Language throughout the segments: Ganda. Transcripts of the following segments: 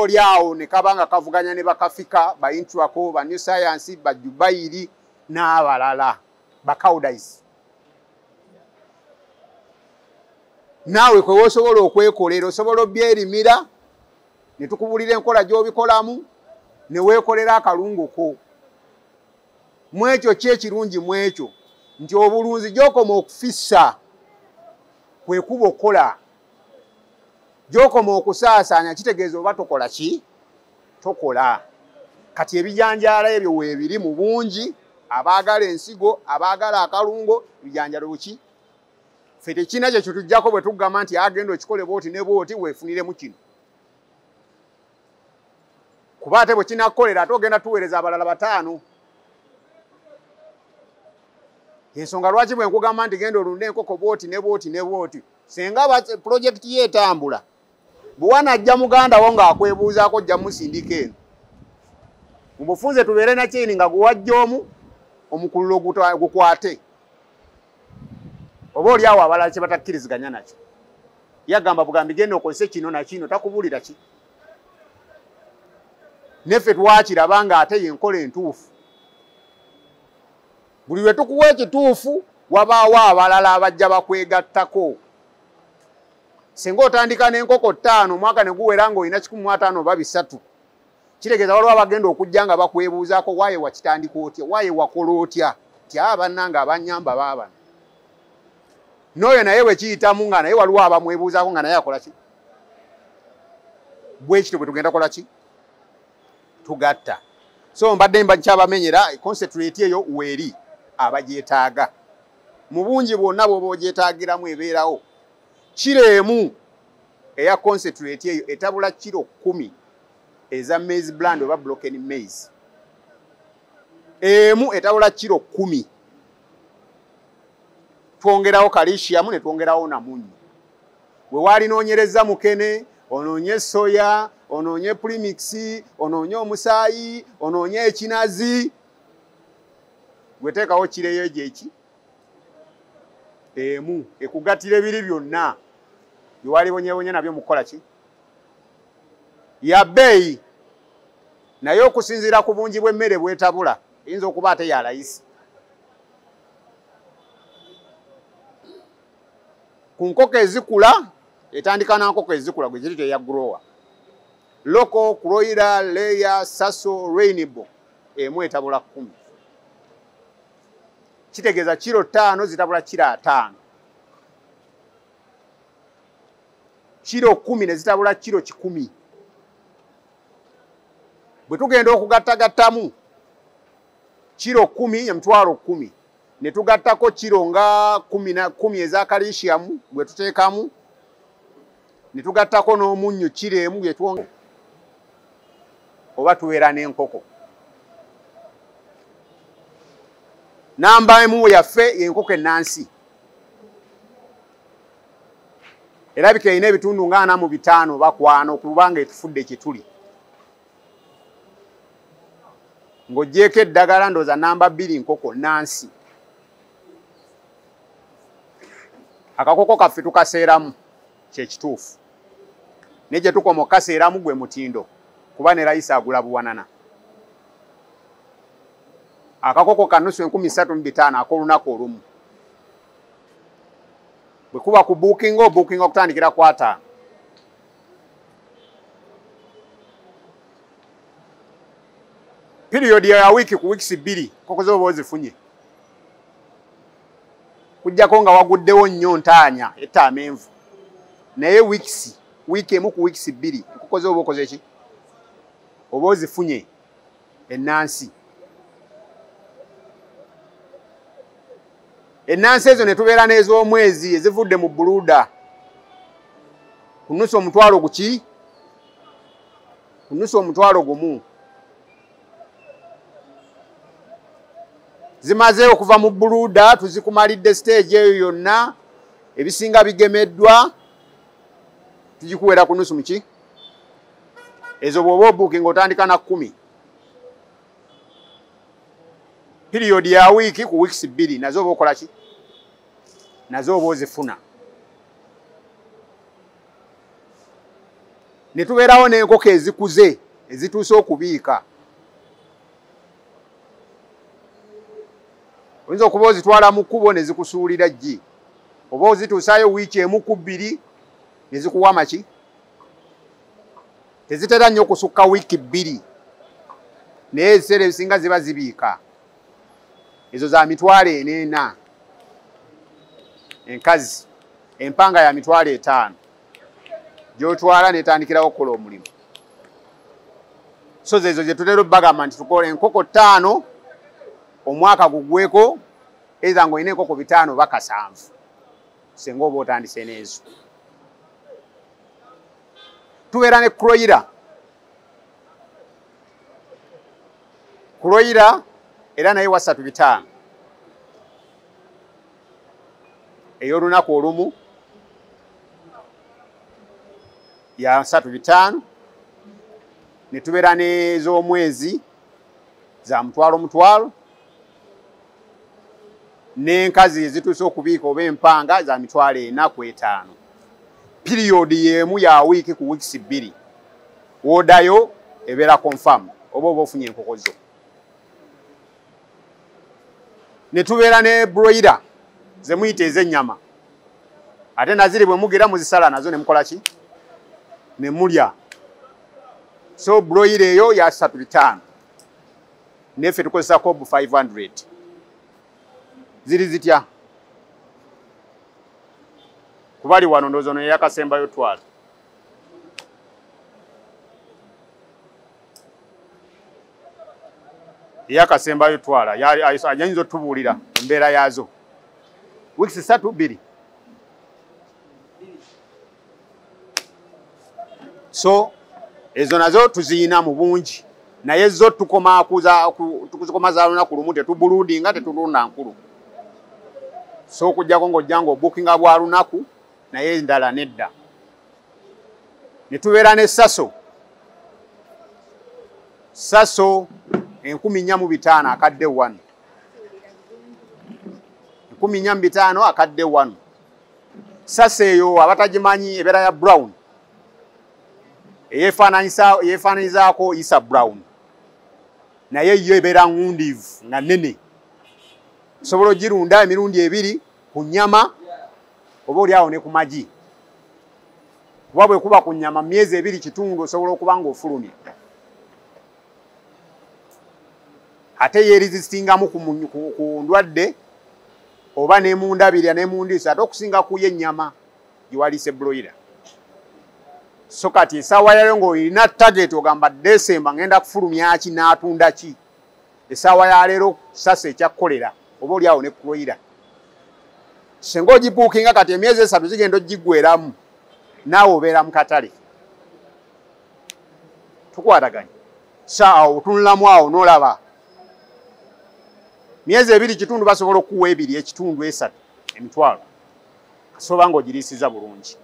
oli awo ne kabanga kavuganya ne bakafika ba Intraco ba New Science ba Dubai n'abalala ba Caudice. Nawe kwe osobola okwekolera osobola obyerimira ne tukubulira enkola gy'obikolamu ne weekolera akalungu ko. Mwekyo kyekirungi mwekyo nti obulunzi gy'okoma okufissa kwe kuba okola. Gy'okoma okusaasaanya kitegeeza oba tokola ki? Tokola. Kati ebijanjaala ebyo weebiri mu bungi, abaagala ensigo, abaagala akalungo, ebijanjalo buki? Ffe tekina kye kitujjako bwe tugamba nti agenda okikole bwoti ne bwoti weefuniremu kino. Kuba ate bwe kinakukolera ate ogenda tuweereza abalala 5. Ensonga lwaki bwe nkugamba nti genda olunde enkoko bwoti ne bwoti ne bwoti. Senga pulojekiti ye etambula. Bwe wanajja muganda wo ng'akwebuuzaako ojja musindika eno. Mu bufunze tubeere na kyeni nga guwajja omu omukululo gukwate. Oba oli awo abalala kye batakkiriziganya nakyo. Yagamba bugambi genda okozese kino na kino takubuulira ki. Neffe twakiraba ng'ate yenkola entuufu. Buli lwe tukuwa ekituufu wabaawo abalala abajja bakwegattako. Singa otandika n'enkoko 5 omwaka ne guwera ng'olina 15 oba 3. Kitegeeza waliwo abagenda okujja nga bakwebuuzaako waaye wakitandika otya, waaye wakola otya, ti bannanga abanyamba baabana. N'oyo naye bwe kiyitamu nga naye waliwo abamwebuuzaako nga naye akola ki? Bwe kityo bwe tugenda kola ki? Tugatta. So mbadde nkyabamenyera concentrate eyo weeri abagyetaaga. Mu bungi bwonna bw'oba ogyetaagiramu ebeerawo. Kiro emu eya concentrate eyo etabula kiro 10 eza maize bland oba broken maize. Emu etabula kiro 10. Twongerawo calcium ne twongerawo namunyu. We walinoonyereza mukene, onoonye soya, onoonye premix, onoonye omusaayi, onoonye ekinazi. Gweteekawo kireyo gyeki. Emu ekugatira ebiri byonna byewalibonyebonye nabyo mukola ki? Ya bbeeyi naye okusinziira ku bungi bw'emmere bwetabula eyinza okuba ate ya layisi. Ku nkoko ezikula etandika na nkoko ezikula gwe kirito ya grower. Local, Croiler, Layer, Sasso, Rainbow emu etabula 10. Kitegeeza kiro 5 zitabula kiro 5. Kiro 10 ne zitabula kiro 10. Bwe tugenda okugattagattamu kiro 10 emitwalo 10 ne tugattako kiro nga 10 eza calcium bwe tuteekamu ne tugattako n'omunnyu kiro emu bye twonge oba tubeera n'enkoko. Namba emu yaffe y'enkoko ennansi. Erabika erina ebitundu nga 45 oba 40 okubanga etufudde kye tuli. Ng'oggyeko eddagala ndooza namba 2 nkoko nnansi. Akakoko kaffe tukaseeramu kyekituufu. Ne gye tukoma okaseeramu gwe mutindo kuba ne layisi agula buwanana. Akakoko kanusu 35,000 ak'olunaku olumu. Bwe kuba ku booking okutandikira ku 5. Period ya wiki ku weeks 2 nkoko zo ozifunye. Kujjako nga waguddewo nnyo ntaanya amenvu. Naye wiki emu ku weeks 2 nkoko zo okoze ki? Oba ozifunye ennansi. Ennansi ezo ne tubeera n'ez'omwezi ezivudde mu buluda. Kunusu omutwalo guki? Kunusu omutwalo gumu. Zimaze okuva mu buluda tuzikumalidde stage eyo yonna ebisinga bigemeddwa tugikuwera kunusu muki? Ezo bw'oba obooking otandika na 10. Period ya wiki ku weeks 2 nazo oba okola ki? Nazo oba ozifuna. ne tubeerawo n'enkoko ezikuze ezituuse okubiika. Oyinza okuba ozitwala mu kkubo ne zikusuulira ggi, oba ozituusaayo wiiki emu ku bbiri ne zikuwa amaki. Tezitera nnyo okusukka wiiki bbiri, naye ebiseera ebisinga ziba zibiika. Ezo za 40 enkazi, empanga ya 5 gy'otwala n'etandikirawo okukola omulimu. So ezo ze tutera obbagamba nti tukola enkoko 5 omwaka gugweko, eza ng'olina enkoko 5 oba 7 singa oba otandise n'ezo. Tubeera ne Kroira. Kroira era naye wa 35 ey'olunaku olumu ya 35, ne tubeera n'ez'omwezi za 1,000 n'enkazi ezituuse okubiika oba empanga za 4,500. Piriyodi y'emu ya wiiki ku wiikisi 2 woodayo ebeera confirm oba ofunye enkoko zo. Ne tubeera ne broiler ze muyita ez'ennyama, ate naziri bwe mugera muzisala nazo ne mukola ki? Ne mulya. So broiler eyo ya 35 neffe tukozesa kobu 500. Ziri zitya? Kubali wano ndowooza ono yakasembayo twala. Yakasembayo twala ayinza otubuulira embeera yaazo. Wiikisi 3-2. So ezo nazo tuziyina mu bungi, naye zo tukoma za lunaku lumu, tetubuludinga, tetulunda nkulu. So okujjako ng'ojja ng'obukinga bwa lunaku, naye endala nedda. Ne tubeera ne Saso. Saso 4,500 akadde 1. 4,500 akadde 1. Saso eyo abatagimanyi ebeera ya brown, yeefaananyizaako Isa Brown, naye yo ebeera ngundiivu nga nnene. Osobola ogirunda emirundi 2 ku nnyama oba oli awo ne ku magi. Kuba bwe kuba ku nnyama myezi 2.5 osobola okuba ng'ofulumya. Ate yeerizisitingamu ku ndwadde oba n'emundabirira n'emundiisa, ate okusinga ku y'ennyama giwaliise broiler. So kati essaawa yayo ng'olina target ogamba December ngenda kufulumya ki n'atunda ki, essaawa ya leero Saso ekyakkolera oba oli awo ne Kroira. Singa ogibuukinga kati emyezi 3 zigenda ogiggweramu, naawe obeera mu katale. Tukwataganye. Awo otunulamu awo n'olaba. Myezi 2.5 basobola okuwa 2.3 emitwalo. Kasoba ng'ogiriisiza bulungi.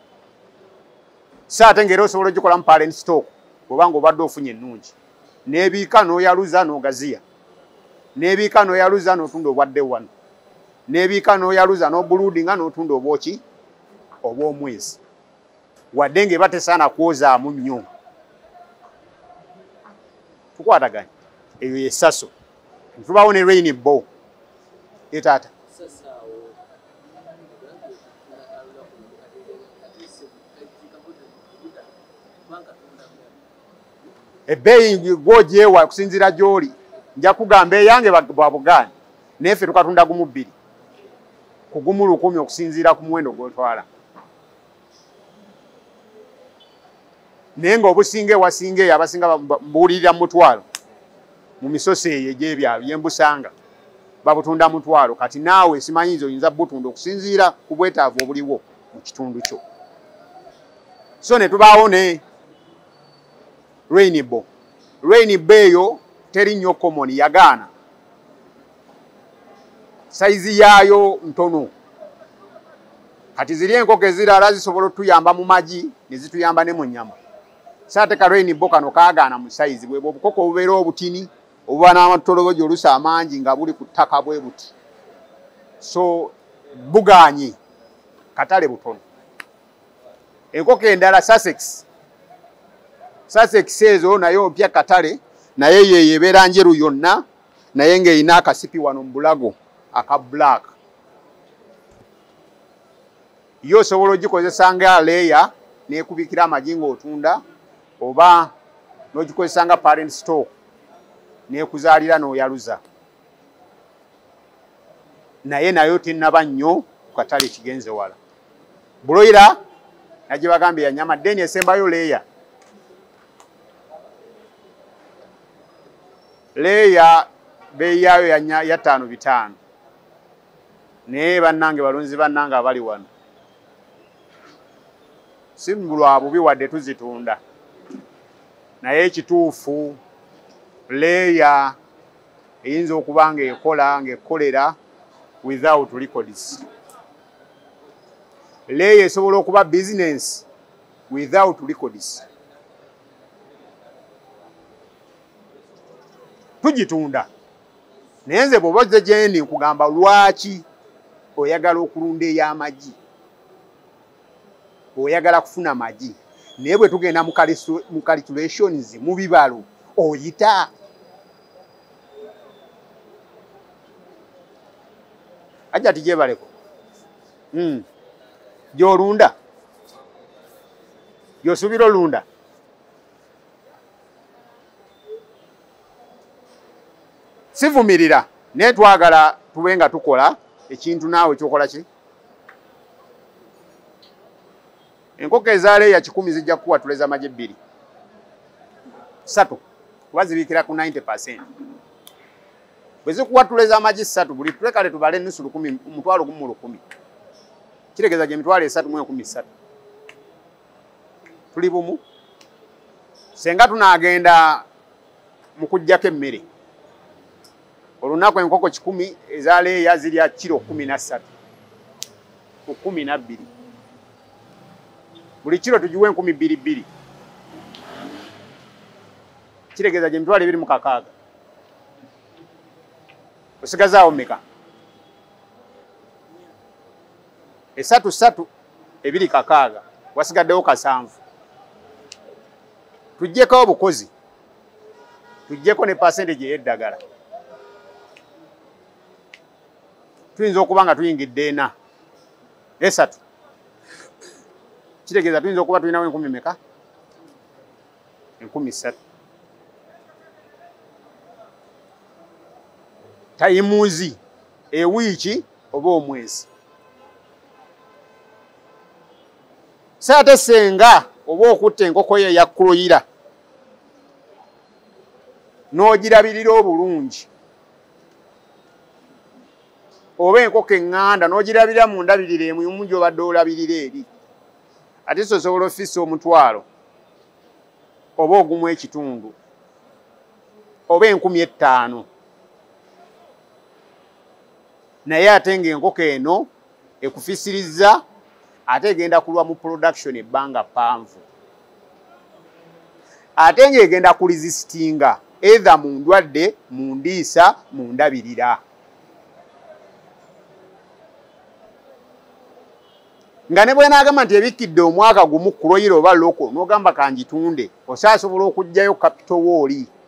Ate ng'era osobola ogikolamu parent stock oba ng'obadde ofunye ennungi. N'ebiika n'oyaluza n'ogaziya. N'ebiika n'oyaluza n'otunda obwadde 1. N'ebiika n'oyaluza n'obuludinga n'otunda obwoki obw'omwezi. Wadde ng'eba tesaana kwozaamu nnyo. Tukwataganye. Eyo ye Saso. Tubaawo ne Rainbow. Taata. Ebbeeyi gw'ogyewa kusinziira gy'oli. Nja kugamba eyange bwa bugaani, neffe tukatunda gumu 2 ku gumu 100 okusinziira ku muwendo gw'otwala. Naye ng'obusinga ewasinga eyo abasinga mbuwulirira mu mutwalo mu misoso eyo egy'ebyalo yembusanga babutunda mutwalo. Kati naawe simanyiiza oyinza butunda okusinziira ku bwetaavu obuliwo mu kitundu kyo. So ne tubaawo ne Rainbow. Rainbow eyo teri nnyo common, yagaana. Saizi yaayo ntono. Kati ziri enkoko ezirala zisobola otuyamba mu magi ne zituyamba ne mu nnyama. Saate ka Rainbow kano kaagaana mu saizi bwe obukoko obubeera obutini obuba n'amatolobojo oluusi amangi nga buli ku ttaka bwe buti. So bugaanye katale butono. Enkoko endala Sussex Sussex ezo nayo opya katale naye yeyebeera njeru yonna naye ng'erina akasipi wano mu bulago aka black. Yo osobola ogikozesa nga leya n'ekubikira amagi ng'otunda oba n'ogikozesa nga parent store n'ekuzaalira n'oyaluza. Naye nayo tennaba nnyo ku katale kigenze wala. Broiler naje bagambye ya nyama deni esembayo leya. Leya bei yayo ya 5 naye bannange balunzi bannange abali wano simbulwa bubi wadde tuzitunda naye ekituufu leya eyinza okuba ng'ekolera without records. Leya esobola okuba business without records. Tugitunda naye nze bw'oba ozze gye ndi nkugamba lwaki oyagala okulunda ey'amagi, oyagala kufuna magi, naye bwe tugenda mu calculations mu bibalo oyita. Ajja tigyebaleko gy'olunda gy'osuubira olunda. Sivumirira naye twagala tube nga tukola ekintu naawe kyokola ki. Enkoko ezaaleya 10 zijja kuwatuleza amagi 2 3 kuba zibiikira ku 90%. Bwe zikuwatuleza amagi 3 buli tulekale tubale ennusu 10 umutwalo gumu 10 kiregeza gye mitwalo 3 mu 13. Tuli bumu senga tunaagenda mu kujjako emmere olunaku enkoko 10 ezaaleya zirya kilo 13 ku 12. Buli kilo tugiwe 12 kiregeza gye mitwalo 26. Osigazaawo mmeka? 3 2 wasigaddewo 7. Tujjeko obukozi tujjeko ne percentage ey'eddagala. Tuyinza okuba nga tuyingidde 4 3 kitegeza tuyinza okuba tulinawo 10 meka? 13. Tayimuzi ewiiki oba omwezi. Saate senga oba okutta enkoko ye yakkuloyira n'ogirabirira obulungi oba enkoko eŋŋanda n'ogirabirira mu ndabirira emu gy'obadde olabirira eri ate so osobola ofisa omutwalo oba ogumu ekitundu oba 5000 naye ate ng'enkoko eno ekufisiriza ate egenda kulwa mu production ebbanga ppanvu ate ng'egenda kulisistinga either mu ndwadde mu ndiisa mu ndabirira. Nga ne bwenaagamba nti ebikkidde omwaka gumu kuloyira oba loko n'ogamba kangitunde osaasobola okuggyayo capital wooli